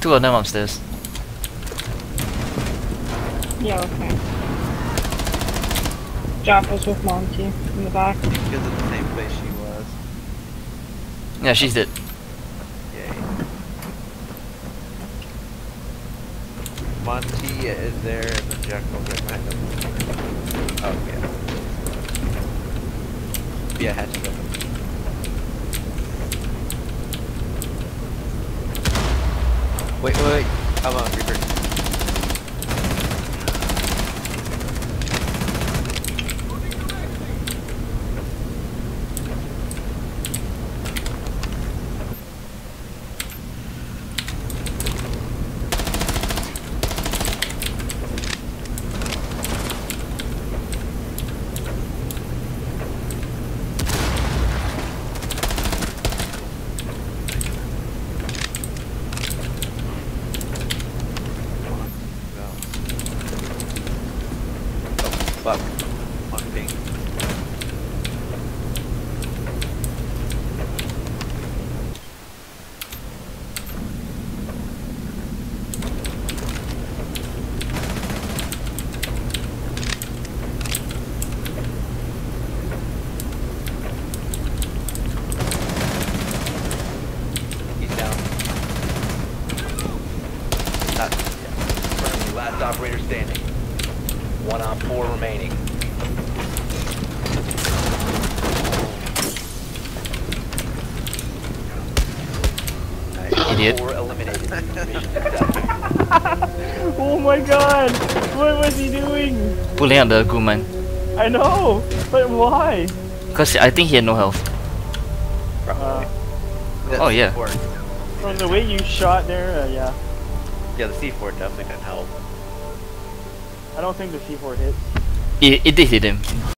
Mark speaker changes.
Speaker 1: Two of them upstairs.
Speaker 2: Yeah, okay. Jack was with Monty in the back.
Speaker 3: Because of the same place she was.
Speaker 1: Yeah, she's dead.
Speaker 3: Yay. Monty is there and then Jack will get behind him. Oh, yeah. Yeah, hatch is open. Wait. Come on, Reaper. Fuck. On ping. He's down. Not yet.
Speaker 4: Friendly, last operator standing. 1 on 4 remaining.
Speaker 1: Idiot.
Speaker 4: 4 eliminated. Mission successful.
Speaker 2: Oh my god! What was he doing?
Speaker 1: Pulling out the good man.
Speaker 2: I know! But why?
Speaker 1: Cause I think he had no health.
Speaker 3: Probably.
Speaker 1: Oh, yeah.
Speaker 3: C4.
Speaker 2: From the way you shot there, yeah.
Speaker 3: Yeah, the C4 definitely can help.
Speaker 2: I don't think the C4 hit.
Speaker 1: It did hit him.